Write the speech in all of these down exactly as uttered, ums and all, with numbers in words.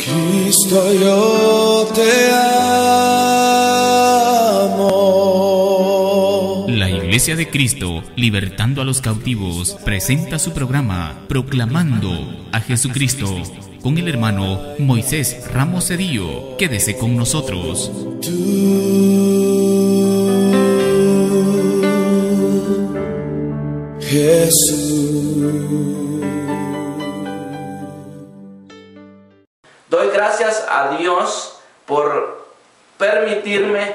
Cristo, yo te amo. La Iglesia de Cristo, libertando a los cautivos, presenta su programa Proclamando a Jesucristo con el hermano Moisés Ramos Cedillo. Quédese con nosotros. Tú, Jesús. Doy gracias a Dios por permitirme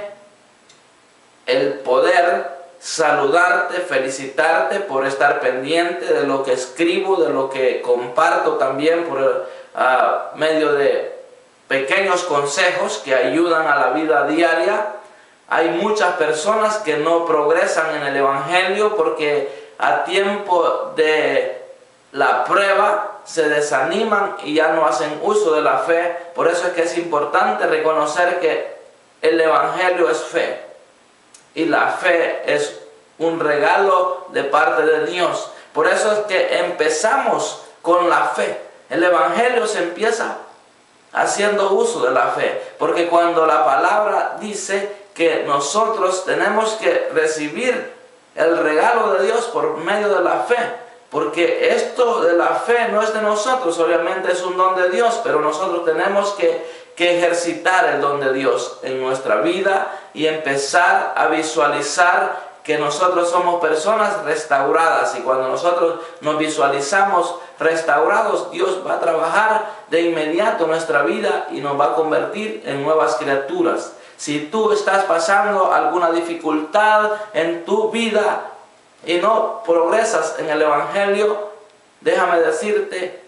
el poder saludarte, felicitarte por estar pendiente de lo que escribo, de lo que comparto también por uh, medio de pequeños consejos que ayudan a la vida diaria. Hay muchas personas que no progresan en el Evangelio porque a tiempo de la prueba se desaniman y ya no hacen uso de la fe. Por eso es que es importante reconocer que el Evangelio es fe. Y la fe es un regalo de parte de Dios. Por eso es que empezamos con la fe. El Evangelio se empieza haciendo uso de la fe. Porque cuando la palabra dice que nosotros tenemos que recibir el regalo de Dios por medio de la fe. Porque esto de la fe no es de nosotros, obviamente es un don de Dios, pero nosotros tenemos que, que ejercitar el don de Dios en nuestra vida y empezar a visualizar que nosotros somos personas restauradas. Y cuando nosotros nos visualizamos restaurados, Dios va a trabajar de inmediato en nuestra vida y nos va a convertir en nuevas criaturas. Si tú estás pasando alguna dificultad en tu vida y no progresas en el Evangelio, déjame decirte,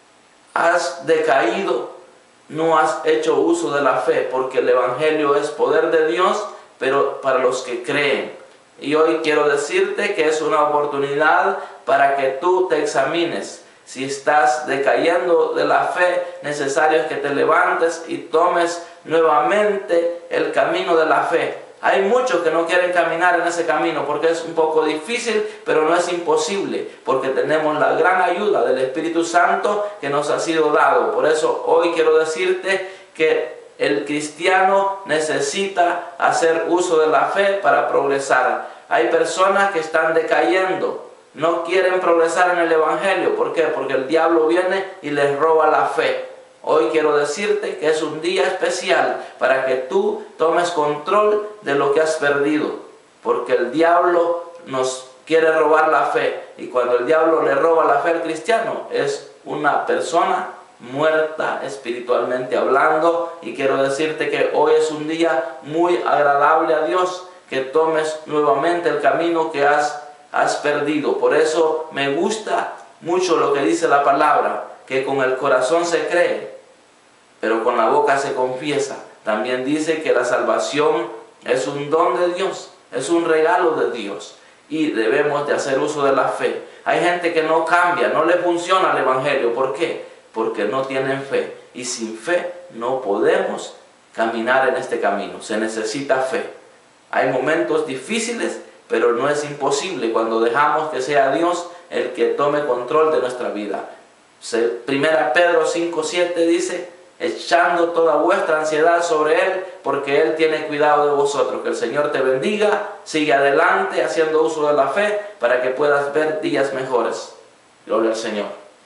has decaído, no has hecho uso de la fe, porque el Evangelio es poder de Dios, pero para los que creen. Y hoy quiero decirte que es una oportunidad para que tú te examines. Si estás decayendo de la fe, necesario es que te levantes y tomes nuevamente el camino de la fe. Hay muchos que no quieren caminar en ese camino porque es un poco difícil, pero no es imposible, porque tenemos la gran ayuda del Espíritu Santo que nos ha sido dado. Por eso hoy quiero decirte que el cristiano necesita hacer uso de la fe para progresar. Hay personas que están decayendo, no quieren progresar en el Evangelio. ¿Por qué? Porque el diablo viene y les roba la fe. Hoy quiero decirte que es un día especial para que tú tomes control de lo que has perdido, porque el diablo nos quiere robar la fe, y cuando el diablo le roba la fe al cristiano es una persona muerta espiritualmente hablando. Y quiero decirte que hoy es un día muy agradable a Dios, que tomes nuevamente el camino que has, has perdido. Por eso me gusta mucho lo que dice la palabra, que con el corazón se cree, pero con la boca se confiesa. También dice que la salvación es un don de Dios, es un regalo de Dios, y debemos de hacer uso de la fe. Hay gente que no cambia, no le funciona el Evangelio. ¿Por qué? Porque no tienen fe, y sin fe no podemos caminar en este camino. Se necesita fe. Hay momentos difíciles, pero no es imposible cuando dejamos que sea Dios el que tome control de nuestra vida. Primera Pedro cinco siete dice: echando toda vuestra ansiedad sobre Él, porque Él tiene cuidado de vosotros. Que el Señor te bendiga. Sigue adelante haciendo uso de la fe para que puedas ver días mejores. Gloria al Señor.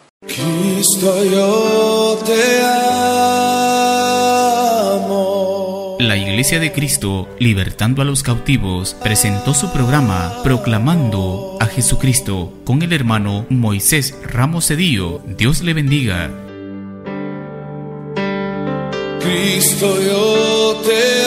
Cristo, yo te amo. La Iglesia de Cristo, libertando a los cautivos, presentó su programa Proclamando a Jesucristo con el hermano Moisés Ramos Cedillo. Dios le bendiga. Cristo, yo te